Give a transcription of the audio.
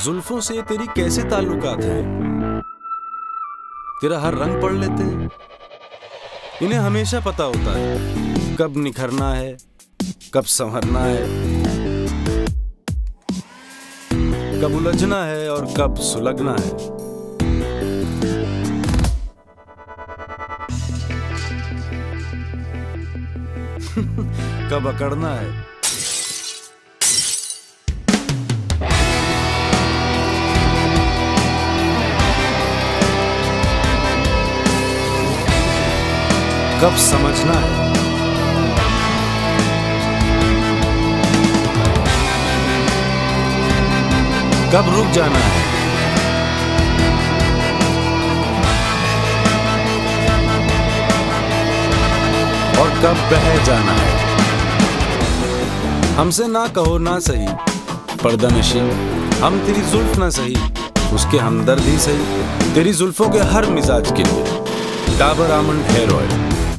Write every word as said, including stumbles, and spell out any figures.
जुल्फों से तेरी कैसे ताल्लुकात हैं? तेरा हर रंग पढ़ लेते हैं। इन्हें हमेशा पता होता है कब निखरना है, कब संवरना है, कब उलझना है और कब सुलगना है। कब अकड़ना है। कब समझना है। कब रुक जाना है। और कब बह जाना है। हमसे ना कहो ना सही पर्दा नशी, हम तेरी जुल्फ ना सही उसके हमदर्द ही सही। तेरी जुल्फों के हर मिजाज के लिए डाबर आमंड हेयर ऑयल।